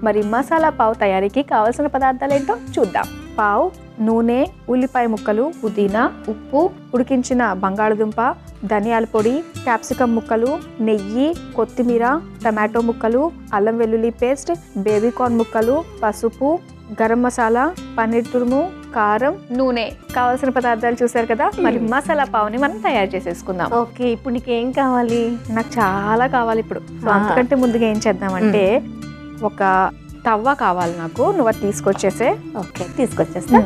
మరి మసాలా పావ్ తయారీకి కావాల్సిన పదార్థాలు ఏంటో చూద్దాం. పావ్, నూనె, ఉల్లిపాయ ముక్కలు, పుదీనా, ఉప్పు, ఉడికించిన బంగాళదుంప, ధనియాల పొడి, క్యాప్సికమ్ ముక్కలు, నెయ్యి, కొత్తిమీర, టమాటో ముక్కలు, అల్లం వెల్లుల్లి పేస్ట్, బేబీకార్న్ ముక్కలు, పసుపు, గరం మసాలా, పన్నీర్ తురుము, కారం, నూనె. కావాల్సిన పదార్థాలు చూసారు కదా. మరి మసాలా పావ్ని మనం తయారు చేసేసుకుందాం. ఓకే, ఇప్పుడు నీకు ఏం కావాలి? నాకు చాలా కావాలి ఇప్పుడు. సో అంతకంటే ముందుగా ఏం చేద్దామంటే ఒక తవ్వ కావాలి నాకు. నువ్వు అది తీసుకొచ్చేసే. ఓకే, తీసుకొచ్చేస్తా.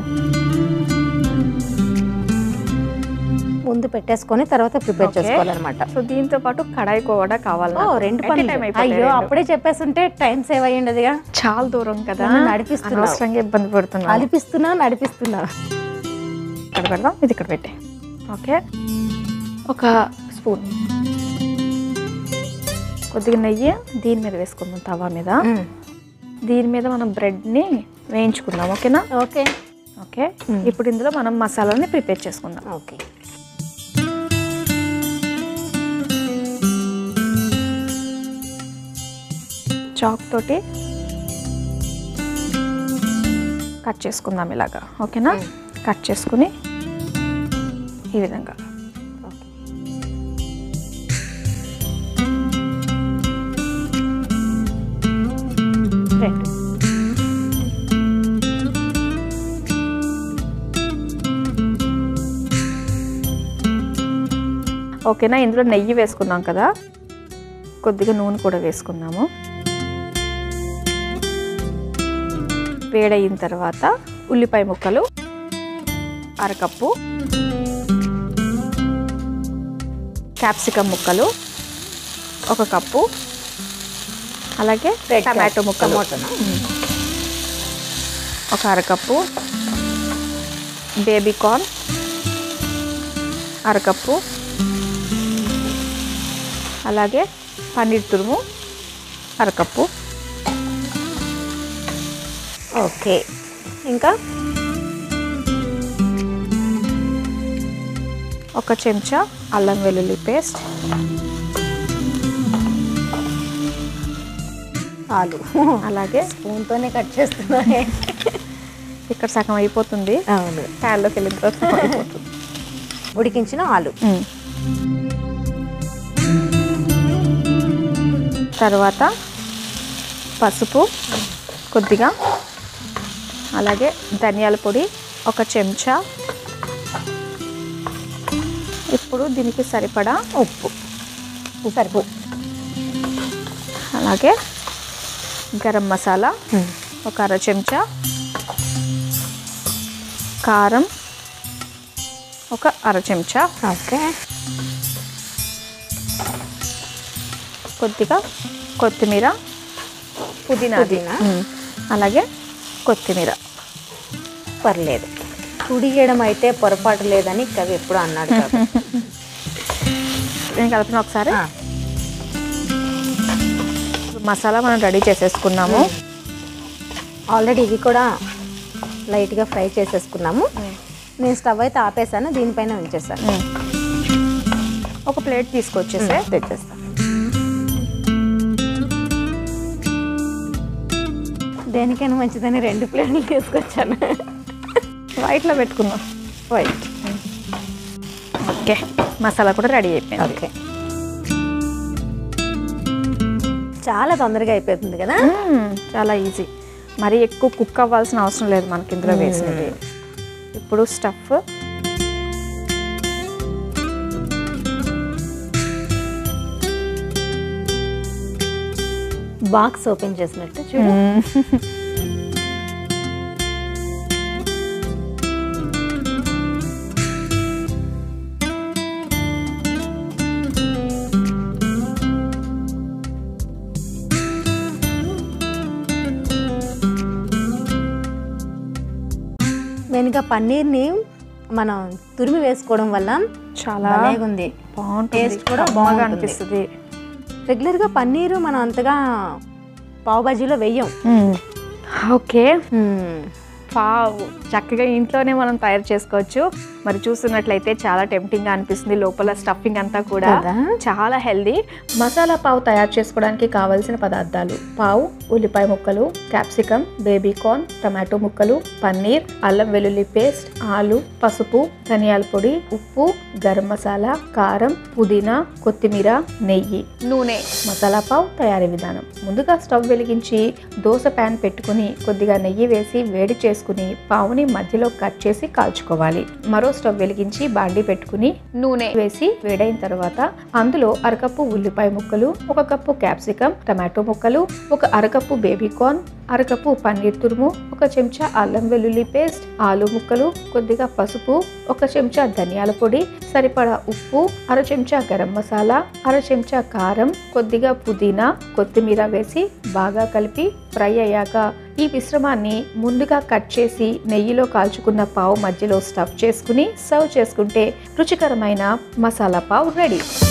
ముందు పెట్టేసుకొని తర్వాత ప్రిపేర్ చేసుకోవాలన్నమాట. సో దీంతో పాటు కడాయి కూడా కావాలి. రెండు పనులు. అయ్యో, అప్పుడే చెప్పేస్తుంటే టైం సేవ్ అయ్యిండదిగా. చాలా దూరం కదా, నడిపిస్తున్నా, ఇబ్బంది పడుతున్నా. నడిపిస్తున్నా. ఇక్కడ పెడదాం, ఇది ఇక్కడ పెట్టే. ఓకే, ఒక స్పూన్ కొద్దిగా నెయ్యి దీని మీద వేసుకుందాం, తవా మీద. దీని మీద మనం బ్రెడ్ని వేయించుకుందాం. ఓకేనా? ఓకే. ఓకే, ఇప్పుడు ఇందులో మనం మసాలాని ప్రిపేర్ చేసుకుందాం. ఓకే, చాక్ తోటి కట్ చేసుకుందాం ఇలాగా. ఓకేనా? కట్ చేసుకుని ఈ విధంగా. ఓకేనా? ఇందులో నెయ్యి వేసుకున్నాం కదా, కొద్దిగా నూనె కూడా వేసుకుందాము. వేడయిన తర్వాత ఉల్లిపాయ ముక్కలు అరకప్పు, క్యాప్సికమ్ ముక్కలు 1 కప్పు, అలాగే టమాటో ముక్కలు 1 అరకప్పు, బేబీకార్న్ 1 కప్పు, అలాగే పన్నీర్ తురుము 1 కప్పు. ఓకే, ఇంకా 1 చెంచా అల్లం వెల్లుల్లి పేస్ట్, ఆలు. అలాగే స్పూన్తోనే కట్ చేస్తున్నా. ఇక్కడ సగం అయిపోతుంది. అవును, ప్యాన్లోకి వెళ్ళిన తర్వాత అయిపోతుంది. ఉడికించిన ఆలు. తర్వాత పసుపు కొద్దిగా, అలాగే ధనియాల పొడి 1 చెంచా. ఇప్పుడు దీనికి సరిపడా ఉప్పు, అలాగే గరం మసాలా 1 అర చెంచా, కారం 1 అర చెంచా. ఓకే, కొద్దిగా కొత్తిమీర, పుదీనా, అలాగే కొత్తిమీర. పర్లేదు, తుడియడం అయితే పొరపాటు లేదని కవి ఎప్పుడు అన్నాడు. నేను కలిపిన ఒకసారి. మసాలా మనం రెడీ చేసేసుకున్నాము. ఆల్రెడీ ఇవి కూడా లైట్గా ఫ్రై చేసేసుకున్నాము. నేను స్టవ్ అయితే ఆపేసాను, దీనిపైన ఉంచేసాను. ఒక ప్లేట్ తీసుకొచ్చేసి తెచ్చేస్తాను. దేనికైనా మంచిదని 2 ప్లేట్లు తీసుకొచ్చాను. వైట్లో పెట్టుకుందాం. వైట్. ఓకే, మసాలా కూడా రెడీ అయిపోయింది. ఓకే, చాలా తొందరగా అయిపోతుంది కదా. చాలా ఈజీ, మరి ఎక్కువ కుక్ అవ్వాల్సిన అవసరం లేదు మనకి ఇందులో వేసినది. ఇప్పుడు స్టఫ్ బాక్స్ ఓపెన్ చేసినట్టు చూడు. వెనుక పన్నీర్ని మనం తురిమి వేసుకోవడం వల్ల చాలా ఉంది, బాగుంటుంది. టేస్ట్ కూడా బాగా అనిపిస్తుంది. రెగ్యులర్గా పన్నీరు మనం అంతగా పావ్ బాజీలో వెయ్యం. ఓకే, పావ్ చక్కగా ఇంట్లోనే మనం తయారు చేసుకోవచ్చు. మరి చూస్తున్నట్లయితే చాలా టెంప్టింగ్గా అనిపిస్తుంది. లోపల స్టఫింగ్ అంతా కూడా కదా? చాలా హెల్దీ. మసాలా పావు తయారు చేసుకోవడానికి కావలసిన పదార్థాలు: పావు, ఉల్లిపాయ ముక్కలు, క్యాప్సికమ్, బేబీ కార్న్, టమాటో ముక్కలు, పన్నీర్, అల్లం వెల్లుల్లి పేస్ట్, ఆలు, పసుపు, ధనియాల పొడి, ఉప్పు, గరం మసాలా, కారం, పుదీనా, కొత్తిమీర, నెయ్యి, నూనె. మసాలా పావు తయారీ విధానం: ముందుగా స్టవ్ వెలిగించి దోశ ప్యాన్ పెట్టుకుని కొద్దిగా నెయ్యి వేసి వేడి చేసుకుని పావుని మధ్యలో కట్ చేసి కాల్చుకోవాలి. మరో స్టవ్ వెలిగించి బాండీ పెట్టుకుని నూనె వేసి వేడైన తర్వాత అందులో అరకప్పు ఉల్లిపాయ ముక్కలు, 1 కప్పు క్యాప్సికమ్, టమాటో ముక్కలు, 1 అరకప్పు బేబీ కార్న్, అరకప్పు పన్నీర్ తురుము, 1 చెంచా అల్లం వెల్లుల్లి పేస్ట్, ఆలు ముక్కలు, కొద్దిగా పసుపు, 1 చెంచా ధనియాల పొడి, సరిపడా ఉప్పు, 1/2 చెంచా గరం మసాలా, 1/2 చెంచా కారం, కొద్దిగా పుదీనా, కొత్తిమీర వేసి బాగా కలిపి ఫ్రై అయ్యాక ఈ మిశ్రమాన్ని ముందుగా కట్ చేసి నెయ్యిలో కాల్చుకున్న పావు మధ్యలో స్టఫ్ చేసుకుని సర్వ్ చేసుకుంటే రుచికరమైన మసాలా పావు రెడీ.